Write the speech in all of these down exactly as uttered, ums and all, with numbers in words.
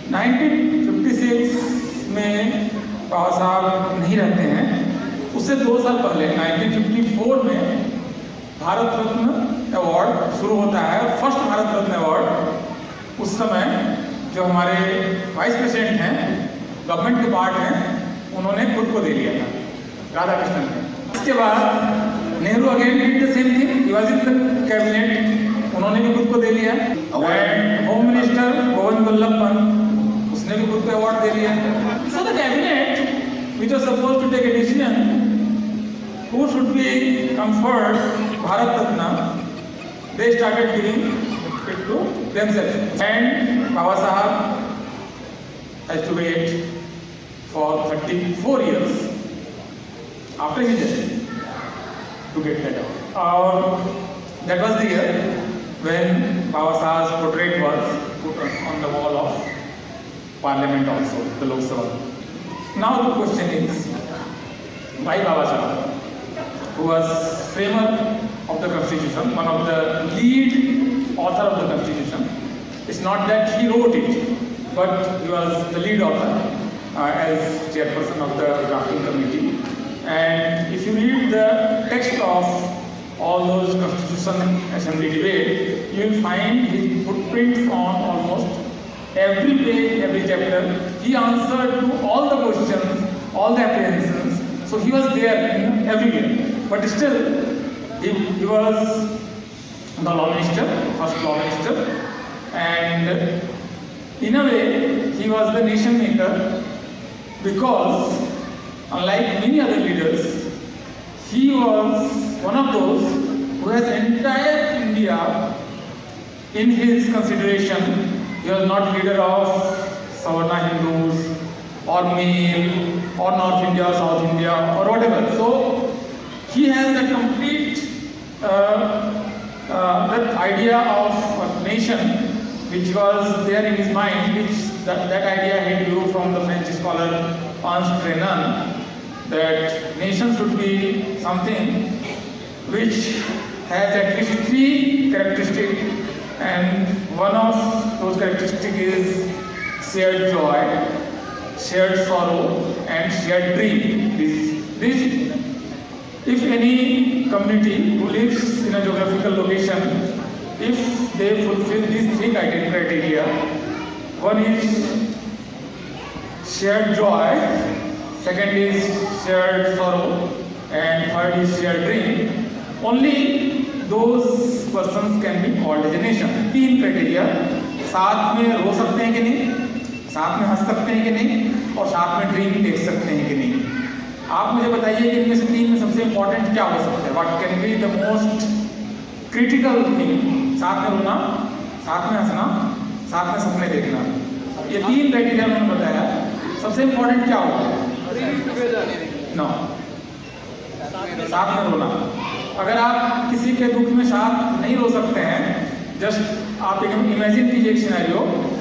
Nineteen fifty six में बाबा साहब नहीं रहते हैं, उससे दो साल पहले नाइनटीन फिफ्टी फोर में भारत रत्न अवार्ड शुरू होता है। फर्स्ट भारत रत्न अवार्ड उस समय जो हमारे वाइस प्रेसिडेंट हैं, गवर्नमेंट के पार्ट हैं, उन्होंने खुद को दे लिया था, राधा कृष्णन ने। इसके बाद Nehru again did the same thing, he was in the cabinet, उन्होंने भी खुद को दे लिया। And home minister Govind Ballabh Pant, उसने भी खुद को अवार्ड दे लिया। So the cabinet which was supposed to take a decision who should be conferred Bharat Ratna, they started giving it to themselves. And Baba Sahab has to wait for thirty-four years after his death to get that award. Uh, that was the year when Baba Sahab's portrait was put on the wall of Parliament also, the Lok Sabha. Now the question is, why Baba Sahab, who was framer of the Constitution, one of the lead author of the Constitution, it's not that he wrote it, but he was the lead author uh, as chairperson of the drafting committee. And if you read the text of all those Constitution Assembly debate, you will find his footprints on almost every page, every chapter. He answered to all the questions, all the apprehensions. So he was there in everywhere. But still, he, he was the law minister, first law minister, and in a way, he was the nation maker, because unlike many other leaders, he was one of those who has entire India in his consideration. He was not leader of Savarna Hindus or Mail or North India or South India or whatever. So he has a complete uh, uh, that idea of a nation which was there in his mind, which that, that idea he drew from the French scholar Hans Renan, that nation should be something which has at least three characteristics. And one of those characteristics is shared joy, shared sorrow, and shared dream. This, this, if any community who lives in a geographical location, if they fulfill these three criteria, one is shared joy, second is shared sorrow, and third is shared dream, only those persons can be called as a nation. तीन criteria, साथ में रो सकते हैं कि नहीं, साथ में हंस सकते हैं कि नहीं, और साथ में ड्रीम देख सकते हैं कि नहीं। आप मुझे बताइए कि इनमें से तीन में सबसे इंपॉर्टेंट क्या हो सकता है? What can be the most critical thing? साथ में रोना, साथ में हंसना, साथ में सपने देखना, ये तीन क्राइटेरिया मैंने बताया। सबसे इंपॉर्टेंट क्या होगा? नो, साथ में रोना। अगर आप किसी के दुख में साथ नहीं रो सकते हैं, जस्ट आप एक इमेजिन कीजिए एक scenario,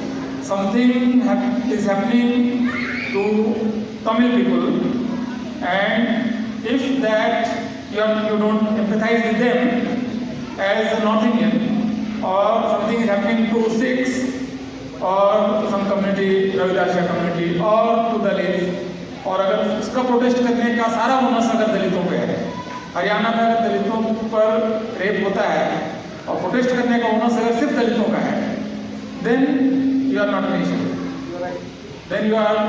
something is happening to Tamil people, and if that you you don't empathise with them as a north Indian, और something is happening to Sikhs और to some community, Ravidassia community और टू दलित, और अगर उसका प्रोटेस्ट करने का सारा बोनस अगर दलितों पे है, हरियाणा में अगर दलितों पर रेप होता है और प्रोटेस्ट करने का ओनर्स अगर सिर्फ दलितों का है, then you are not nation, then you are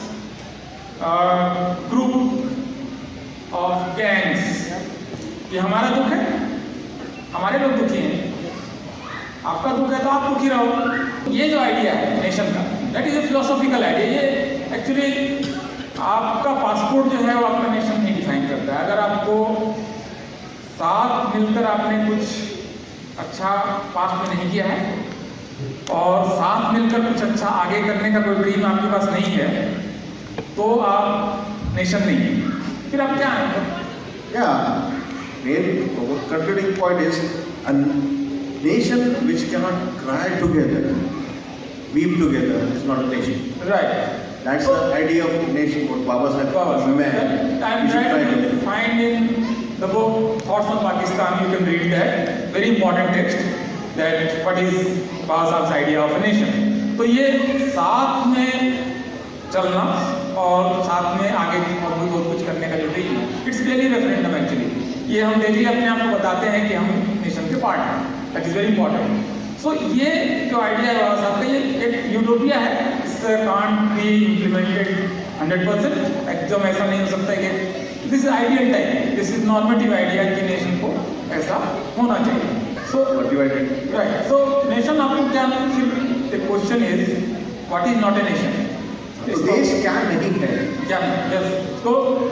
group of gangs. ये हमारा दुख है, हमारे लोग दुखी हैं, आपका दुख है तो आप दुखी रहो। ये जो आइडिया है नेशन का, that is a philosophical idea. ये एक्चुअली आपका पासपोर्ट जो है वो आपका नेशन नहीं डिफाइन करता है। अगर आपको साथ मिलकर आपने कुछ अच्छा पास में नहीं किया है और साथ मिलकर कुछ अच्छा आगे करने का कोई ड्रीम आपके पास नहीं है, तो आप नेशन नहीं है, फिर आप क्या हैं? Yeah, main concluding point is a nation which cannot cry together, weep together is not a nation. Right. That's so, the idea of nation. What Baba Sahib Baba man. I'm trying to find in the book Thoughts on Pakistan. You can read that very important text. That what is Baba Sahib's idea of a nation. तो ये साथ में चलना और साथ में आगे और भी बहुत कुछ करने का जो ड्रीम है, इट्स डेली रेफरेंडम एक्चुअली। ये हम डेली अपने आप को बताते हैं कि हम नेशन के पार्ट हैं, that is very important. So ये जो आइडिया है बाबा साहब का, ये एक यूटोपिया है, it's can't be implemented hundred percent, एकदम ऐसा नहीं हो सकता कि this is ideal type, this is normative idea कि नेशन को ऐसा होना चाहिए। सो राइट, सो नेशन आपको क्या, the question is what is not a nation? तो देश क्या नहीं है, क्या नहीं? तो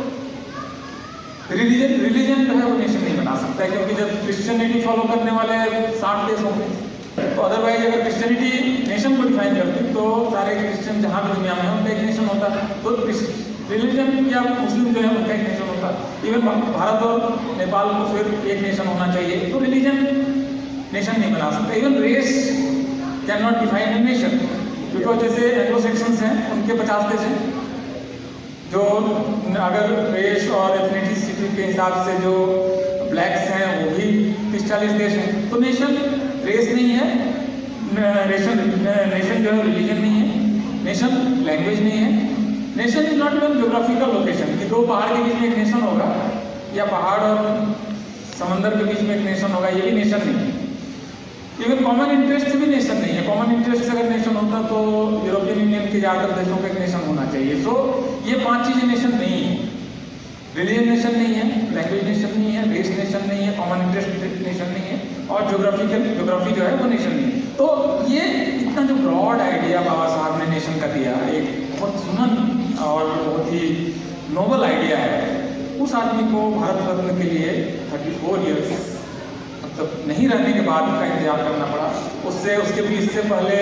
रिलीजन रिलीजन जो है वो नेशन नहीं बना सकता है, क्योंकि जब क्रिश्चियनिटी फॉलो करने वाले साठ देश होंगे, तो अदरवाइज अगर क्रिश्चियनिटी नेशन को डिफाइन करती तो सारे क्रिश्चियन जहाँ भी दुनिया में है उनका एक नेशन होता। तो रिलीजन या मुस्लिम जो है उनका एक नेशन होता। इवन भारत और नेपाल को फिर एक नेशन होना चाहिए, तो रिलीजन नेशन नहीं बना सकता। Even race can not define a nation, because जैसे एंग्लो सेक्शंस हैं उनके पचास देश हैं, जो अगर रेस और एथनिसिटी के हिसाब से जो ब्लैक्स हैं वो भी तीस चालीस देश हैं। तो नेशन रेस नहीं है, नेशन नेशन जो है रिलीजन नहीं है, नेशन लैंग्वेज नहीं है, nation is not even geographical location कि दो पहाड़ के बीच में एक नेशन होगा या पहाड़ और समंदर के बीच में एक नेशन होगा, ये भी नेशन नहीं है। इवन कॉमन इंटरेस्ट भी नेशन नहीं है। कॉमन इंटरेस्ट अगर नेशन होता तो यूरोपियन यूनियन के ज़्यादातर देशों का एक नेशन होना चाहिए। सो so, ये पांच चीजें नेशन नहीं है, रिलीजन नेशन नहीं है, लैंग्वेज नेशन नहीं है, रेस नेशन नहीं है, कॉमन इंटरेस्ट नेशन नहीं है, और ज्योग्राफिकल ज्योग्राफी जो है वो नेशन नहीं है। तो ये इतना जो ब्रॉड आइडिया बाबा साहब ने नेशन का दिया, एक बहुत सुनन और बहुत ही नोबल आइडिया है, उस आदमी को भारत रत्न के लिए थर्टी फोर ईयर्स मतलब नहीं रहने के बाद का इंतजार करना पड़ा। उससे उसके भी इससे पहले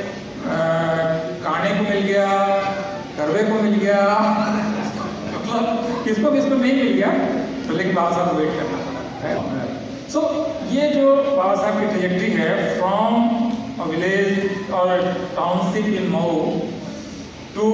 काने को मिल गया, करवे को मिल गया, मतलब किसको किसको नहीं मिल गया, तो लेकिन बाबा साहब को वेट करना पड़ा। सो so, ये जो बाबा साहब की ट्रेजेक्ट्री है फ्रॉम अ विलेज और township in Mhow to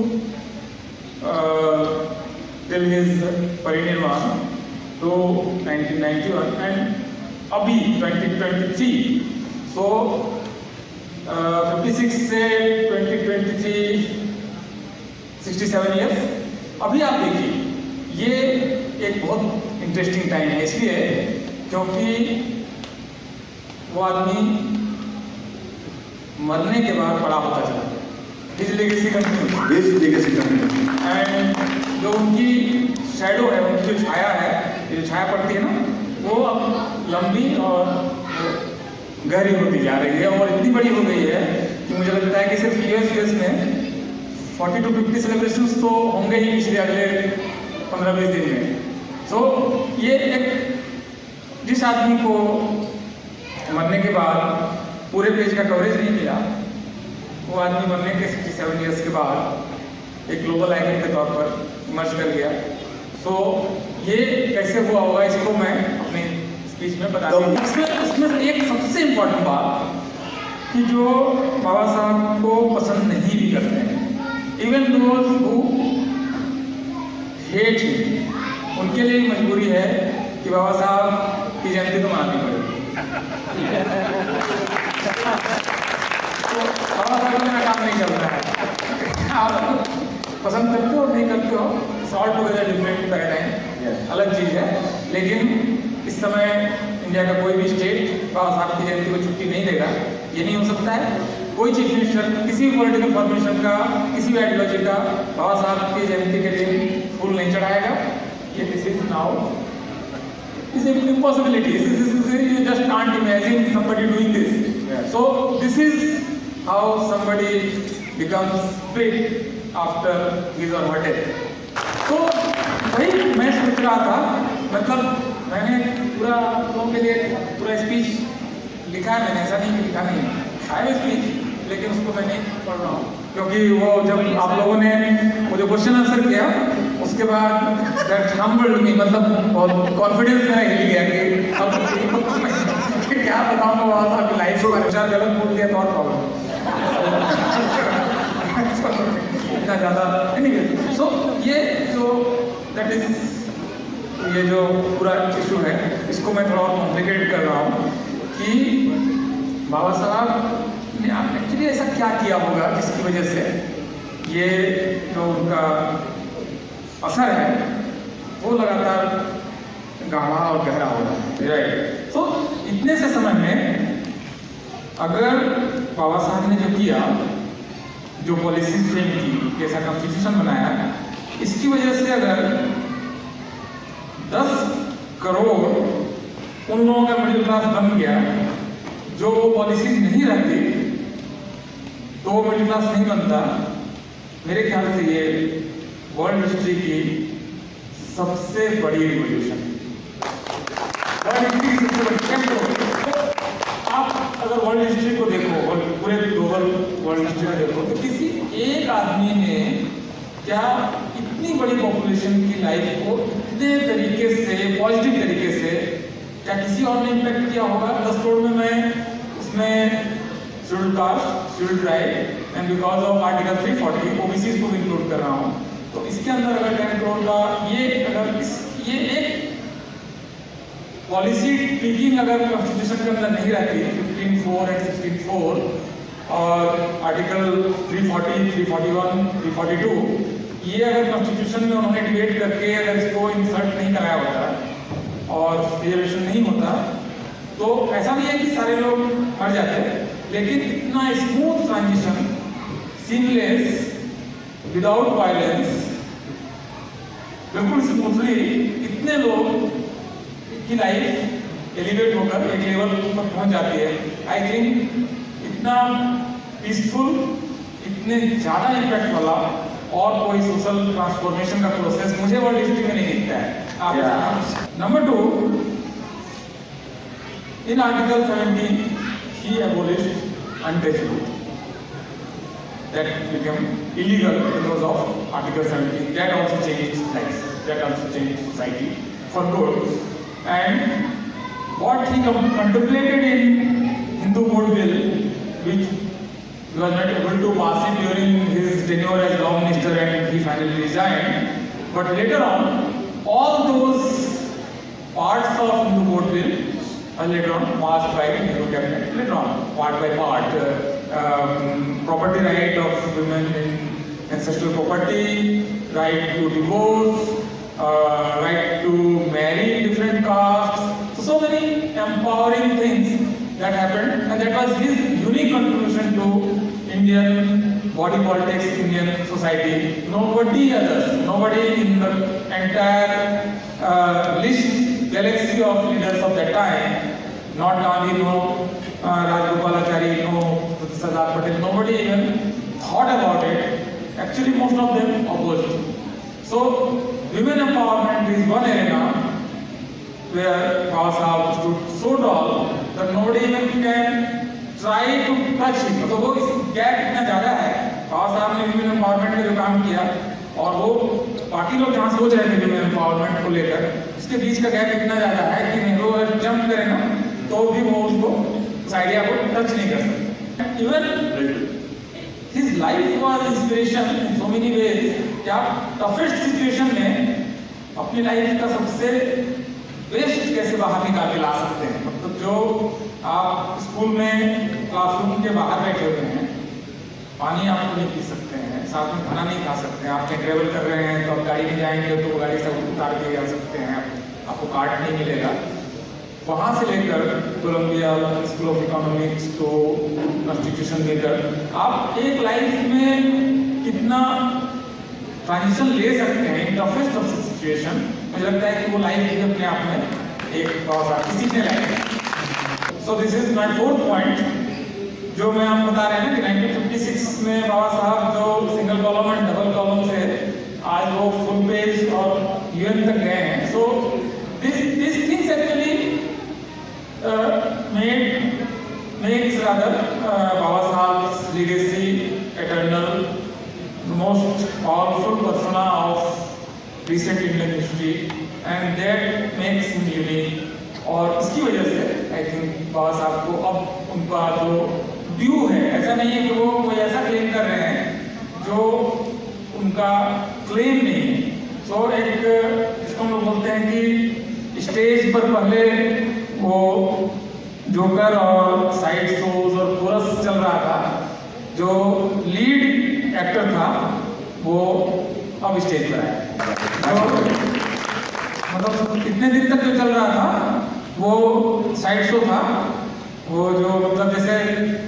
till his परिनिर्वाण to nineteen ninety one and अभी twenty twenty three, so fifty six से twenty twenty three sixty seven years. अभी आप देखिए ये एक बहुत इंटरेस्टिंग टाइम है, इसलिए क्योंकि वो आदमी मरने के बाद बड़ा होता चला गया, his legacy continue, his legacy continue, and जो उनकी शैडो है, उनकी जो छाया है, जो छाया पड़ती है ना, वो अब लंबी और गहरी होती जा रही है और इतनी बड़ी हो गई है कि मुझे लगता है कि सिर्फ यूएस यूएस में फोर्टी टू फिफ्टी सेलिब्रेशंस तो होंगे ही पिछले अगले पंद्रह बीस दिन में। सो so, ये एक जिस आदमी को मरने के बाद पूरे पेज का कवरेज नहीं मिला, वो आदमी मरने के सिक्सटी सेवन ईयर्स के बाद एक ग्लोबल आइकन के तौर पर इमर्ज कर गया। सो so, ये कैसे हुआ होगा इसको मैं अपने स्पीच में बता दूँ। इसमें इसमें एक सबसे इम्पोर्टेंट बात कि जो बाबा साहब को पसंद नहीं भी करते हैं, even those who hate him, उनके लिए मजबूरी है कि बाबा साहब की जयंती तो मनानी पड़ेगी। तो बाबा साहब मेरा काम नहीं चल रहा है, आप पसंद करते हो नहीं करते हो, सॉल्ट टुगेदर डिफरेंट पैराडाइम, अलग चीज़ है। लेकिन इस समय इंडिया का कोई भी स्टेट बाबा साहब की जयंती को छुट्टी नहीं देगा, ये नहीं हो सकता है। कोई चीफ मिनिस्टर किसी भी पॉलिटिकल फॉर्मेशन का, किसी भी आइडियोलॉजी का बाबा साहब की जयंती के दिन फूल नहीं चढ़ाएगा। ये this is now is an impossibility. This is, this is, you just can't imagine somebody doing this. Yeah. So this is how somebody becomes big after his or her death. तो वही मैं सोच रहा था, मतलब मैंने पूरा लोगों के लिए पूरा स्पीच लिखा है, मैंने ऐसा नहीं कि लिखा नहीं है स्पीच, लेकिन उसको मैं नहीं पढ़ रहा हूँ क्योंकि वो जब आप लोगों ने वो जो क्वेश्चन आंसर किया उसके बाद दैट हम्बल्ड मी, मतलब बहुत कॉन्फिडेंस मेरा हिल गया कि अब क्या बताऊँ बाबा साहब की लाइफ को चार गलत बोल दिया तो और प्रॉब्लम इतना ज़्यादा। एनीवे, सो ये जो दैट इज ये जो पूरा इशू है इसको मैं थोड़ा और कॉम्प्लिकेट कर रहा हूँ कि बाबा साहब एक्चुअली ऐसा क्या किया होगा जिसकी वजह से ये जो उनका असर है वो लगातार गाढ़ा और गहरा हो रहा है, राइट। तो इतने से समय में अगर बाबा साहब ने जो किया, जो पॉलिसी फ्रेम की, जैसा कॉन्स्टिट्यूशन बनाया, इसकी वजह से अगर दस करोड़ उन लोगों का मिडिल क्लास बन गया जो वो पॉलिसी नहीं रहती तो वो मिडिल क्लास नहीं बनता। मेरे ख्याल से ये वर्ल्ड हिस्ट्री की सबसे बड़ी रिवॉल्यूशन, वर्ल्ड हिस्ट्री की सबसे बड़ी। तो आप अगर वर्ल्ड हिस्ट्री को देखो और पूरे ग्लोबल वर्ल्ड हिस्ट्री में देखो तो किसी एक आदमी ने क्या इतनी बड़ी पॉपुलेशन की लाइफ को इतने तरीके से, पॉजिटिव तरीके से, क्या किसी और ने इम्पैक्ट किया होगा? दस करोड़ में मैं उसमें schedule caste, schedule tribe and because of article three forty OBC को भी इंक्लूड कर रहा हूँ, तो इसके अंदर अगर टेन करोड़ का ये अगर इस ये एक पॉलिसी ट्वीकिंग अगर कॉन्स्टिट्यूशन के अंदर नहीं रहती, fifteen four and sixteen four और article three forty, three forty one, three forty two, ये अगर कॉन्स्टिट्यूशन में उन्होंने डिबेट करके अगर इसको इंसर्ट नहीं कराया होता और रिजर्वेशन नहीं होता, तो ऐसा नहीं है कि सारे लोग मर जाते, लेकिन इतना smooth transition, seamless, without violence, बिल्कुल स्मूथली इतने लोग की लाइफ एलिवेट होकर एक लेवल पर पहुंच जाती है। आई थिंक इतना पीसफुल, इतने ज्यादा इम्पैक्ट वाला और कोई सोशल ट्रांसफॉर्मेशन का प्रोसेस मुझे वर्ल्ड हिस्ट्री में नहीं दिखता है। Number two, in article seventeen ही abolished untouchability that became illegal because of article seventeen. That also changed life, that also changed society for good. And what he contemplated in Hindu Code Bill, which he was not able to pass it during his tenure as Law Minister and he finally resigned, but later on all those parts of Hindu Code Bill are later on passed by the Nehru cabinet, later on, part by part. Uh, um, property right of women in ancestral property, right to divorce, uh, right to marry different castes, so, so many empowering things that happened, and that was his unique contribution to Indian body politics, Indian society. Nobody others, nobody in the entire uh, list, galaxy of leaders of that time, not Gandhi, no uh, Rajgopalachari, no Sardar Patel, nobody even thought about it. Actually, most of them opposed. So, women empowerment is one arena where Baba Sahib stood so tall that nobody even can try to touch him. तो वो इस gap इतना ज़्यादा है, बाबा साहब ने women empowerment में जो काम किया और वो बाकी लोग जहाँ सोच रहे थे women empowerment को लेकर, उसके बीच का गैप इतना ज़्यादा है कि नेहरू अगर जंप करे ना तो भी वो उसको उस आइडिया को टच नहीं कर सकते। Even his life was inspiration in so many ways कि आप toughest situation में अपनी लाइफ का सबसे बेस्ट कैसे बाहर निकाल के ला सकते हैं। मतलब जो आप स्कूल में क्लासरूम के बाहर बैठे हुए हैं, पानी आप नहीं पी सकते हैं, साथ में खाना नहीं खा सकते हैं, आप ट्रेवल कर रहे हैं तो आप गाड़ी में जाएंगे तो गाड़ी से उतार के जा सकते हैं, आपको कार्ड नहीं मिलेगा। वहाँ से लेकर कोलंबिया स्कूल ऑफ इकोनॉमिक्स तो कॉन्स्टिट्यूशन लेकर आप एक लाइफ में कितना ट्रांजिशन ले सकते हैं इन टफेस्ट ऑफ सिचुएशन, मुझे लगता है कि वो लाइफ भी अपने आप में एक किसी ने life. So this is my fourth point, जो मैं आप बता रहे हैं कि नाइनटीन फिफ्टी सिक्स में बाबा साहब जो single column and double column से आज वो फुल पेज और यूएन तक गए हैं। So this this things actually made makes rather uh, Baba Sahib's legacy eternal, the most powerful persona of recent Indian history, and that makes him unique. और इसकी वजह से आई थिंक बाबा साहब को अब उनका जो ड्यू है, ऐसा नहीं है कि वो कोई ऐसा क्लेम कर रहे हैं जो उनका क्लेम नहीं है। सो so, एक जिसको हम लोग बोलते हैं कि स्टेज पर पहले वो जोकर और साइड शोज और पूरा कोरस चल रहा था, जो लीड एक्टर था वो अब स्टेज पर आया। मतलब इतने दिन तक जो चल रहा था वो साइड शो था, वो जो मतलब जैसे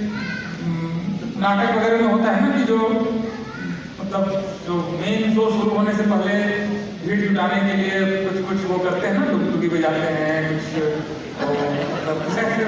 नाटक वगैरह में होता है ना कि जो मतलब जो मेन शो शुरू होने से पहले भीड़ जुटाने के लिए कुछ कुछ वो करते हैं ना, डुगडुगी बजाते हैं कुछ मतलब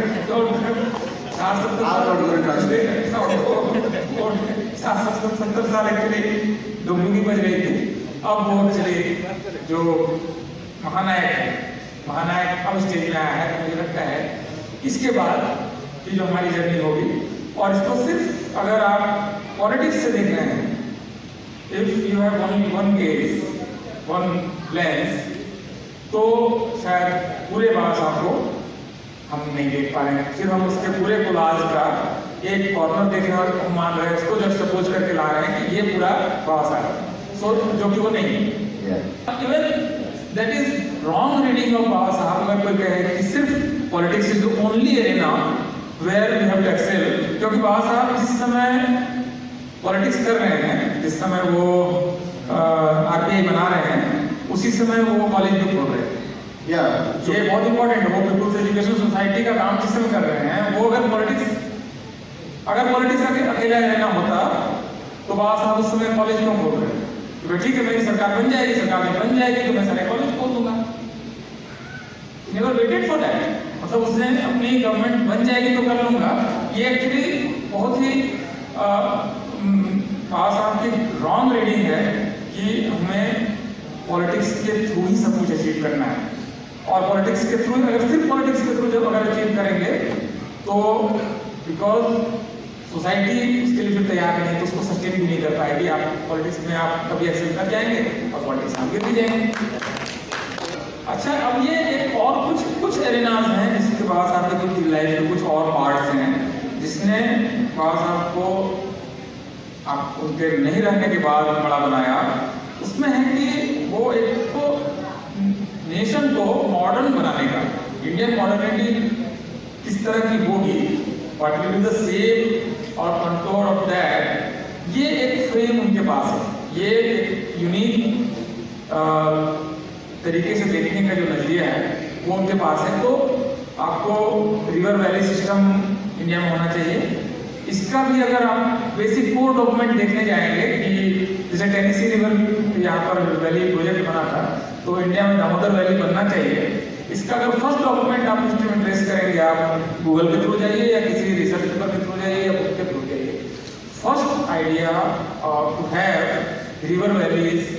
सात सत्तर सत्तर साल एक्चुअली डुगडुगी बज रही थी। अब वो एक्चुअली जो महानायक है, महानायक अब स्टेज में आया है। मुझे लगता है इसके बाद की जो हमारी जर्नी होगी, और इसको सिर्फ अगर आप पॉलिटिक्स से देख रहे हैं, if you have only one case one lens, तो शायद पूरे बाबा साहब को हम नहीं देख पा रहे हैं। फिर हम उसके पूरे कोलाज का एक कॉर्नर देख रहे हैं और हम मान रहे हैं, उसको जब सपोज करके ला रहे हैं कि ये पूरा बाबा साहब, सो जो कि वो नहीं है। Even that is wrong reading of Baba Saheb. अगर कोई कहे कि सिर्फ politics is the only arena where we have to excel, क्योंकि बाबा साहब जिस समय पॉलिटिक्स कर रहे हैं, जिस समय वो आरबीआई बना रहे हैं, उसी समय वो कॉलेज भी खोल रहे हैं। या ये बहुत इंपॉर्टेंट है। वो पीपुल्स एजुकेशन सोसाइटी का काम जिस समय कर रहे हैं, वो अगर पॉलिटिक्स अगर पॉलिटिक्स अकेला रहना होता तो बाबा साहब उस समय कॉलेज क्यों खोल रहे हैं? तो ठीक है, मेरी सरकार बन जाएगी, सरकार में बन जाएगी तो मैं सारे कॉलेज खोल दूंगा। नेवर वेटेड फॉर दैट, मतलब उसने अपनी गवर्नमेंट बन जाएगी तो कर लूंगा। ये एक्चुअली बहुत ही बाबा साहब की रॉन्ग रीडिंग है कि हमें पॉलिटिक्स के थ्रू ही सब कुछ अचीव करना है, और पॉलिटिक्स के थ्रू, अगर सिर्फ पॉलिटिक्स के थ्रू जब अगर अचीव करेंगे तो बिकॉज सोसाइटी उसके लिए फिर तैयार नहीं है, तो उसको सस्टेन भी नहीं कर पाएगी। आप पॉलिटिक्स में आप कभी एक्सेल कर जाएंगे और पॉलिटिक्स आगे भी जाएंगे। अच्छा, अब ये एक और कुछ कुछ एरिनाज हैं जिसके बाबा साहब के कुछ लाइफ के कुछ और पार्ट्स हैं जिसने बाबा साहब को आप उनके नहीं रहने के बाद बड़ा बनाया। उसमें है कि वो एक तो नेशन को मॉडर्न बनाने का, इंडियन मॉडर्निटी किस तरह की होगी, what will be the shape और कंटूर ऑफ दैट, ये एक फ्रेम उनके पास है। ये एक यूनिक तरीके से देखने का जो नजरिया है वो उनके पास है। तो आपको रिवर वैली सिस्टम इंडिया में होना चाहिए। इसका भी अगर आप बेसिक कोर डॉक्यूमेंट देखने जाएंगे कि जैसे टेनेसी रिवर यहाँ पर वैली प्रोजेक्ट बना था, तो इंडिया में दामोदर वैली बनना चाहिए। इसका अगर फर्स्ट डॉक्यूमेंट आप हिस्ट्री में ट्रेस करेंगे, आप गूगल के थ्रू जाइए या किसी रिसर्च पेपर के थ्रू जाइए या बुक के थ्रू जाइए, first idea to have river valleys,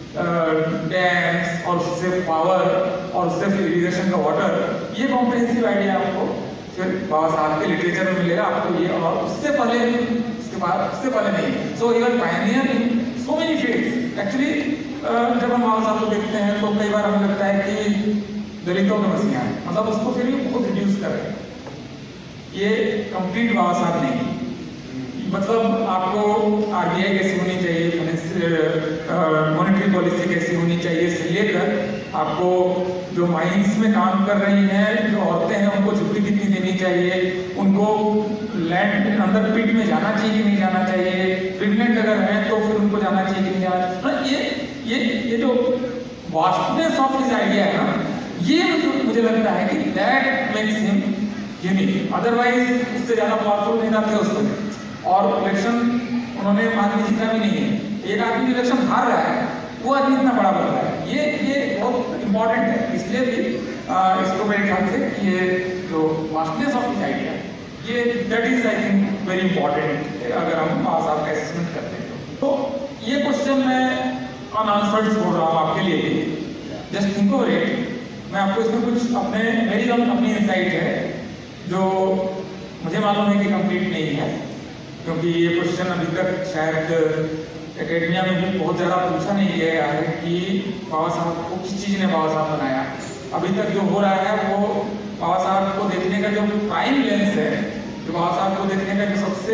dams और उससे पावर और उससे फिर इरिगेशन का वाटर, ये कॉम्प्रिहेंसिव आइडिया आपको फिर बाबा साहब के लिटरेचर में मिलेगा आपको ये, और उससे पहले उसके बाद उससे पहले नहीं। So even pioneer in so many fields. Actually जब हम बाबा साहब को देखते हैं तो कई बार हमें लगता है कि दलितों के मसीहा है, मतलब उसको फिर भी बहुत रिड्यूस कर रहे हैं। ये कंप्लीट बाबा साहब नहीं। मतलब आपको आरबीआई कैसी होनी चाहिए, मॉनेटरी पॉलिसी कैसी होनी चाहिए से लेकर आपको जो माइंस में काम कर रही हैं जो औरतें हैं उनको छुट्टी कितनी देनी चाहिए, उनको लैंड अंदर पिट में जाना चाहिए कि नहीं जाना चाहिए, प्रेग्नेंट अगर हैं तो फिर उनको जाना चाहिए कि नहीं जाना चाहिए। ये ये ये जो वास्टनेस ऑफ हिज आइडिया है ना, ये मुझे लगता है कि that makes him unique. Otherwise उससे ज्यादा पावरफुल नहीं थे उसमें, और इलेक्शन उन्होंने आदमी जीता भी नहीं है। एक आदमी इलेक्शन हार रहा है, वो आदमी इतना बड़ा बन रहा है। ये ये बहुत इंपॉर्टेंट है। इसलिए भी आ, इसको मेरे ख्याल से कि ये जो वास्टनेस ऑफ दिस आइडिया, ये that is I think very important अगर हम बाबा साहब का असेसमेंट करते हैं। तो ये क्वेश्चन मैं अनआंसर्ड छोड़ रहा हूँ आपके लिए भी, जस्ट थिंक ऑफ इट। मैं आपको इसमें कुछ अपने मेरी अपनी इंसाइट है जो मुझे मालूम है कि कंप्लीट नहीं है, क्योंकि ये क्वेश्चन अभी तक शायद एकेडमिया में भी बहुत ज़्यादा पूछा नहीं गया है कि बाबा साहब को किस चीज़ ने बाबा साहब बनाया। अभी तक जो हो रहा है वो बाबा साहब को देखने का जो प्राइम लेंस है, जो बाबा साहब को देखने का जो सबसे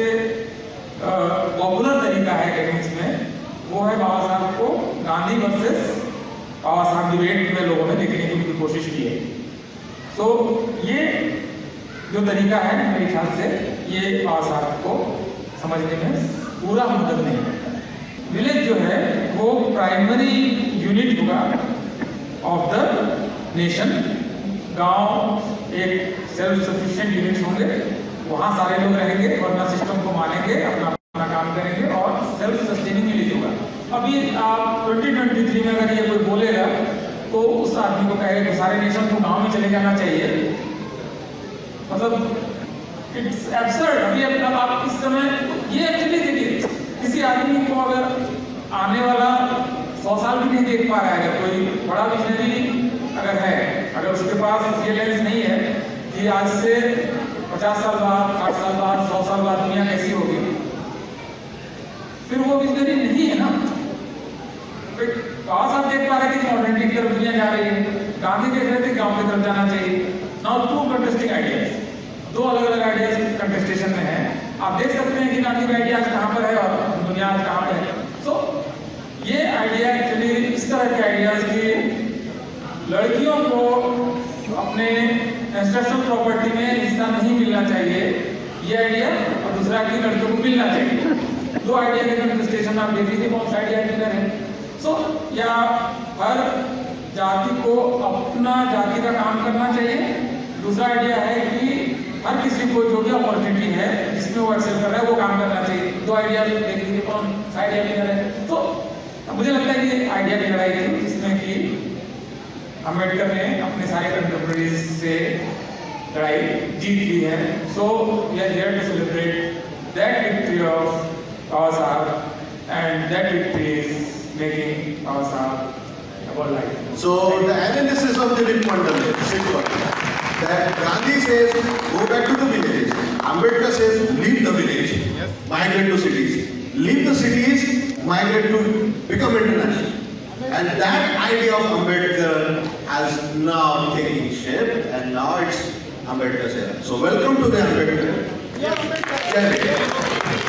पॉपुलर तरीका है एकेडमिक्स में, वो है बाबा साहब को गांधी वर्सेस बाबा साहब डिबेट में लोगों ने देखने की कोशिश की है। तो ये जो तरीका है मेरे ख्याल से ये बाबा साहब को समझने में पूरा मदद नहीं करता। विलेज जो है वो प्राइमरी यूनिट होगा ऑफ द नेशन। गांव एक सेल्फ सफिशिएंट यूनिट होंगे, वहाँ सारे लोग रहेंगे, वरना सिस्टम को मानेंगे, अपना अपना काम करेंगे और सेल्फ सस्टेनिंग विलेज होगा। अभी आप ट्वेंटी ट्वेंटी थ्री में अगर ये कोई बोलेगा तो उस आदमी को कहेगा कि सारे नेशन को गांव में चले जाना चाहिए, मतलब इट्स एब्सर्ड। अभी अब आप इस समय ये एक्चुअली देखिए, किसी आदमी को अगर आने वाला सौ साल भी नहीं देख पा रहा है, अगर कोई बड़ा विजनरी अगर है, अगर उसके पास ये लेंस नहीं है कि आज से पचास साल बाद, साठ साल बाद, सौ साल बाद दुनिया कैसी होगी, फिर वो विजनरी नहीं है ना। बाबा साहब देख पा रहे थे कि मॉडर्निटी की तरफ दुनिया जा रही है, गांधी देख रहे थे गांव की तरफ जाना चाहिए। नाउ टू कंटेस्टिंग आइडियाज, दो अलग अलग आइडियाज कंटेस्टेशन में है। आप देख सकते हैं कि गांधी का आइडिया आज कहाँ पर है और दुनिया आज कहाँ पर है। सो so, ये आइडिया एक्चुअली इस तरह के आइडियाज की लड़कियों को अपने इंस्ट्रक्शनल प्रॉपर्टी में हिस्सा नहीं मिलना चाहिए, ये आइडिया, और दूसरा कि लड़कियों को मिलना चाहिए। दो आइडिया के कंटेस्टेशन आप देख लीजिए कौन सा आइडिया किधर है। सो so, या हर जाति को अपना जाति का काम करना चाहिए। दूसरा आइडिया है कि हर किसी को जो भी अपॉर्चुनिटी है जिसमें वो एक्सेल कर रहा है वो काम करना चाहिए। दो आइडिया देख लीजिए कौन सा आइडिया किधर है। तो मुझे लगता है कि आइडिया की लड़ाई थी जिसमें कि अम्बेडकर ने अपने सारे कंटेम्परेरीज से लड़ाई जीत ली है। So we are here to celebrate that victory of Baba Saheb and that victory is making Baba Saheb about life. So the analysis of the Mandal is simple. That Gandhi says go back to the village. Ambedkar says leave the village, yes. Migrate to cities. Leave the cities, migrate to become international. And that idea of Ambedkar has now taken shape, and now it's Ambedkar's era. So welcome to the Ambedkar. Yeah, Ambedkar.